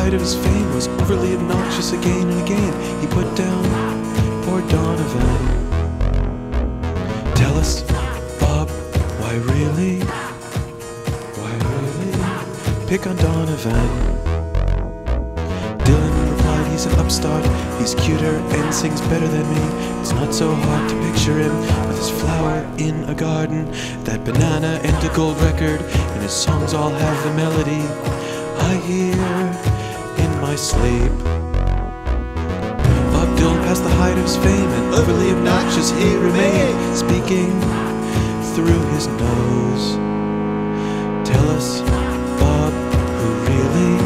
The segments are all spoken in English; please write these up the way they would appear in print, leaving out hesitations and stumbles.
height of his fame, was overly obnoxious again and again. He put down poor Donovan. Tell us, Bob, why really? Why really? Pick on Donovan. Dylan replied, he's an upstart, he's cuter and sings better than me. It's not so hard to picture him with his flower in a garden, that banana and a gold record, and his songs all have the melody I hear in my sleep. Bob Dylan passed the height of his fame, and overly obnoxious he remained, speaking through his nose. Tell us, Bob, who really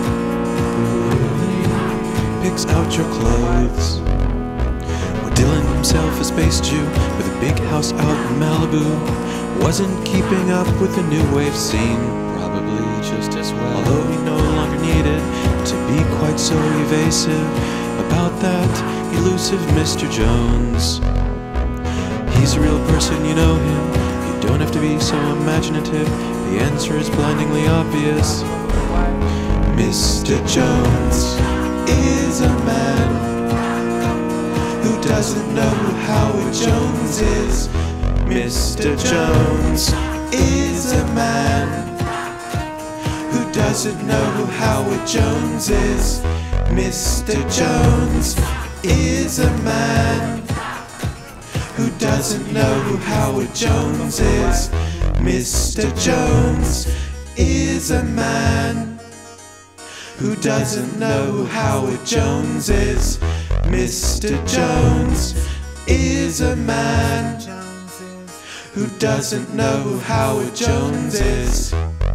picks out your clothes? Well, Dylan himself, a space Jew with a big house out in Malibu, wasn't keeping up with the new wave scene, probably just as well, although he no longer needed to be quite so evasive about that elusive Mr. Jones. He's a real person, you know him, you don't have to be so imaginative, the answer is blindingly obvious. Mr. Jones is a man who doesn't know who Howard Jones is. Mr. Jones is a man who doesn't know who Howard Jones is. Mr. Jones is a man who doesn't know who Howard Jones is. Mr. Jones is a man who doesn't know who Howard Jones is. Mr. Jones is a man who doesn't know who Howard Jones is.